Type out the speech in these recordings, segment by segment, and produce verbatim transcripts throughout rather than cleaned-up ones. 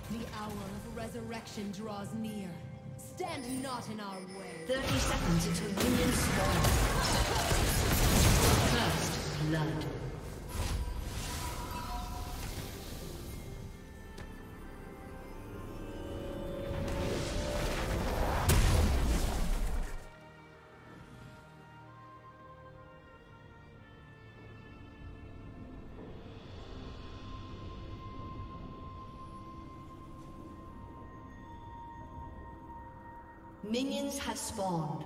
The hour of resurrection draws near. Stand not in our way. thirty seconds until minions spawn. First blood. Minions have spawned.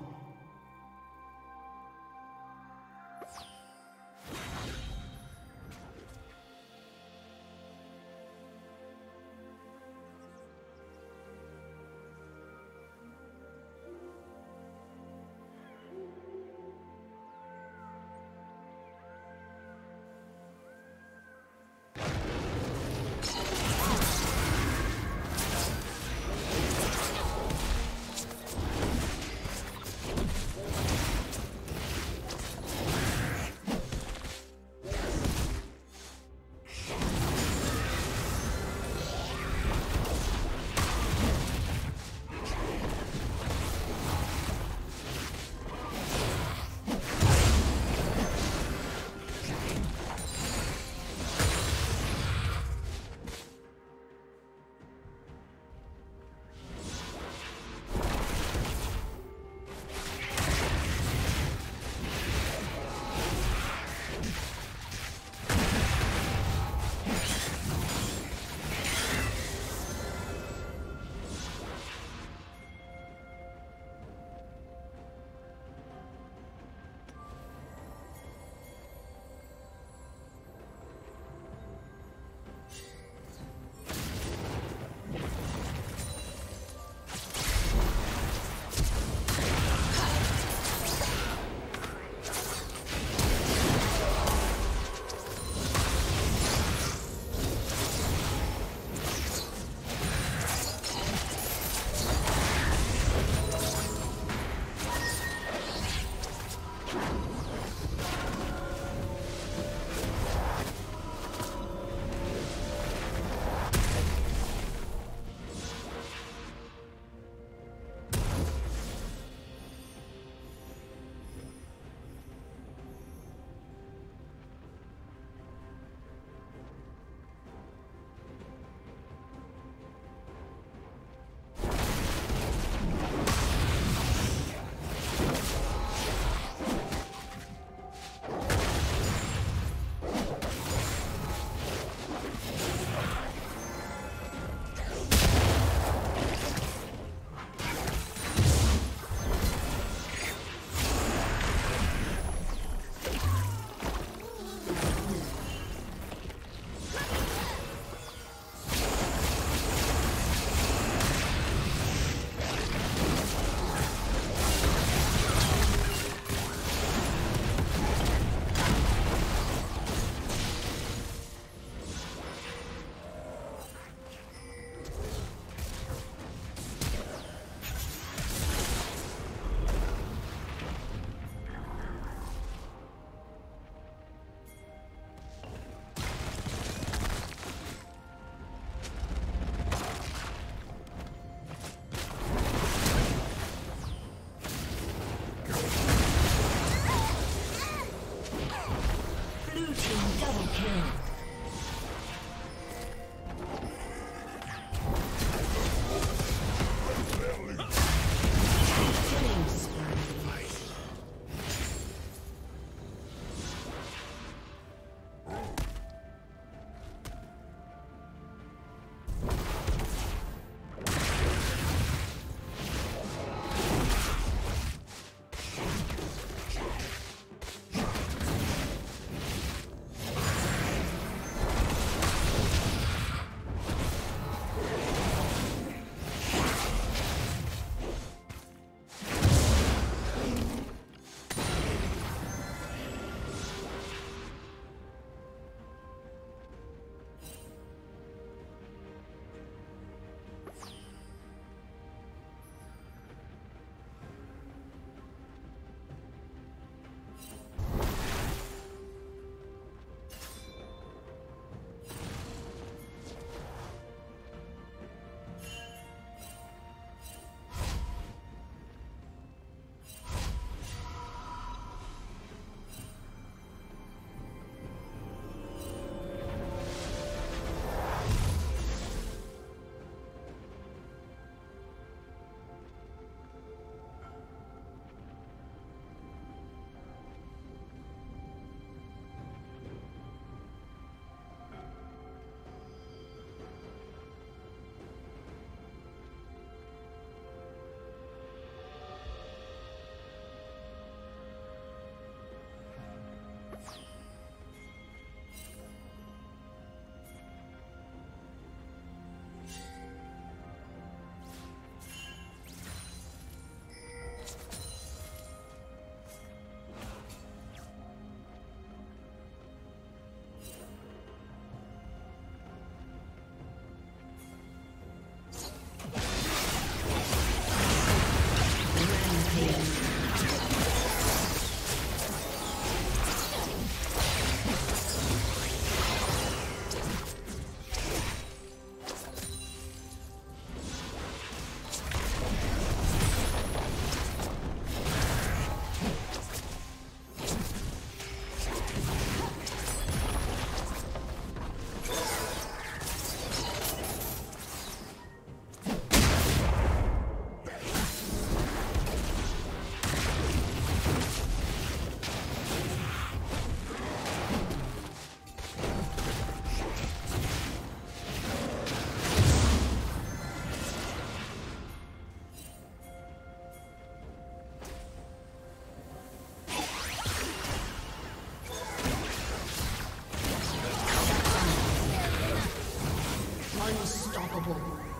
Unstoppable.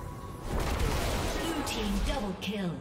Blue team double kill.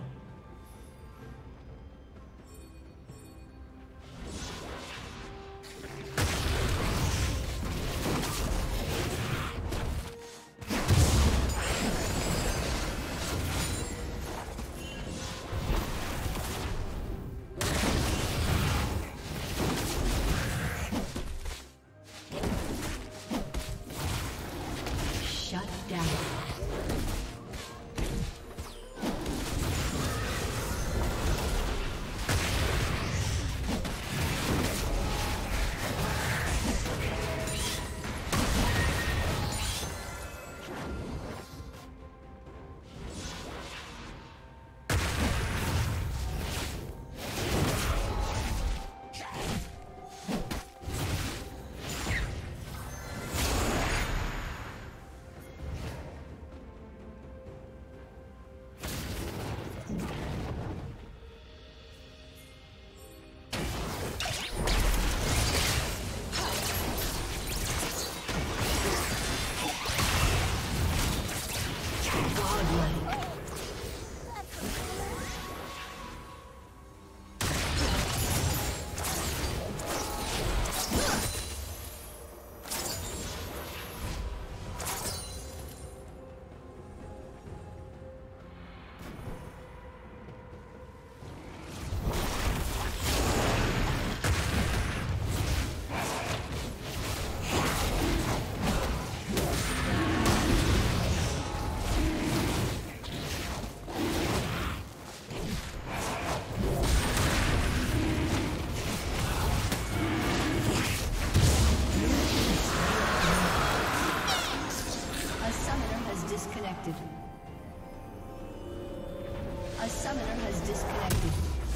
A summoner has disconnected.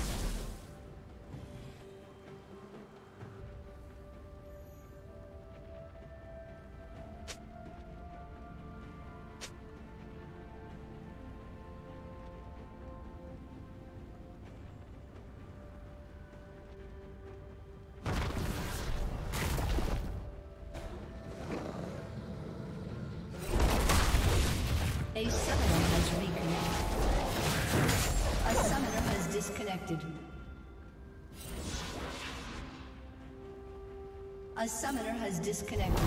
A summoner has reconnected. A summoner has disconnected. A summoner has disconnected.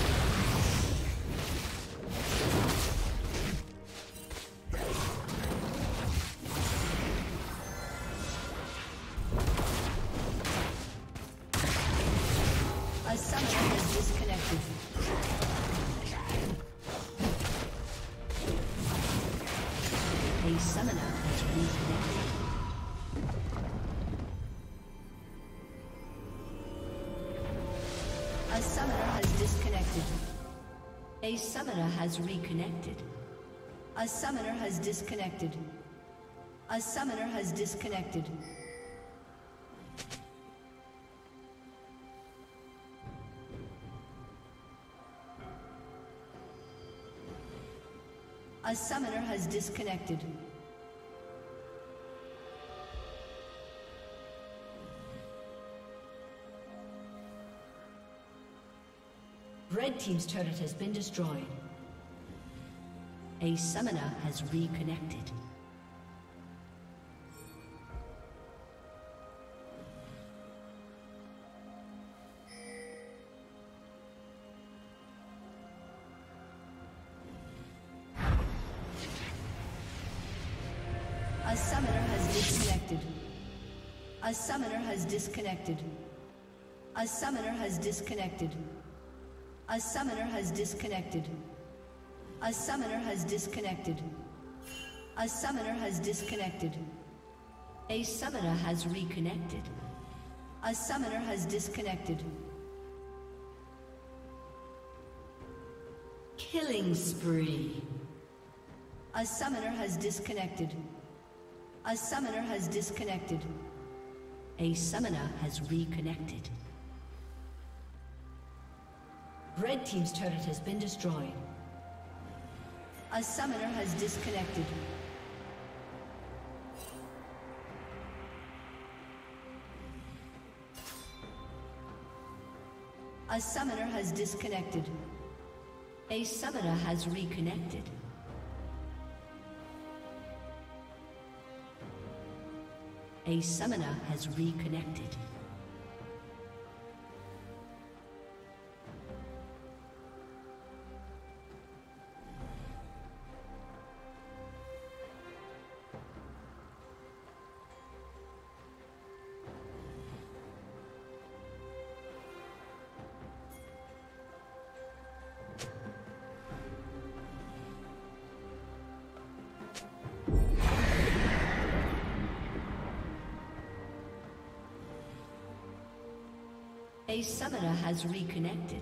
A summoner has disconnected. A summoner has reconnected. A summoner has disconnected. A summoner has reconnected. A summoner has disconnected. A summoner has disconnected. A summoner has disconnected. Red team's turret has been destroyed. A summoner has reconnected. A summoner has disconnected. A summoner has disconnected. A summoner has disconnected. A summoner has disconnected. A summoner has disconnected. A summoner has disconnected. A summoner has reconnected. A summoner has disconnected. Killing spree. A summoner has disconnected. A summoner has disconnected. A summoner has reconnected. Red team's turret has been destroyed. A summoner has disconnected. A summoner has disconnected. A summoner has reconnected. A summoner has reconnected. A summoner has reconnected.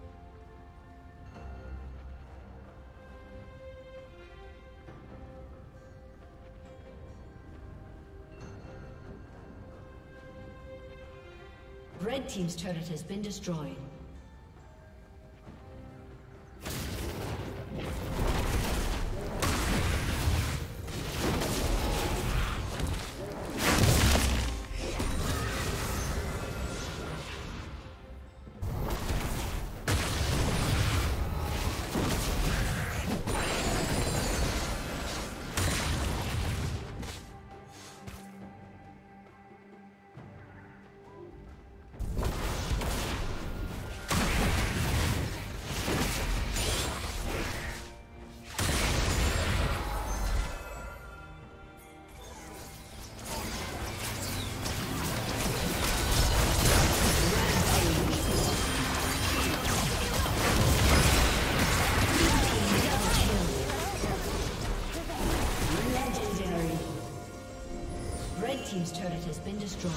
Red team's turret has been destroyed. Team's turret has been destroyed.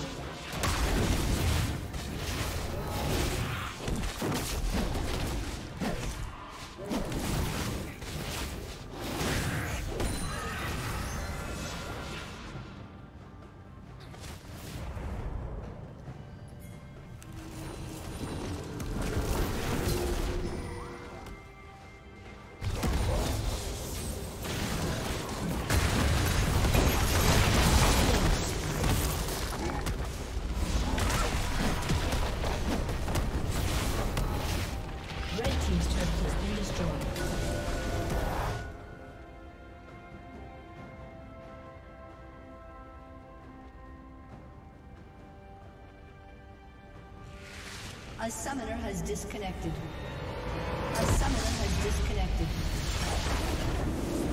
A summoner has disconnected. A summoner has disconnected.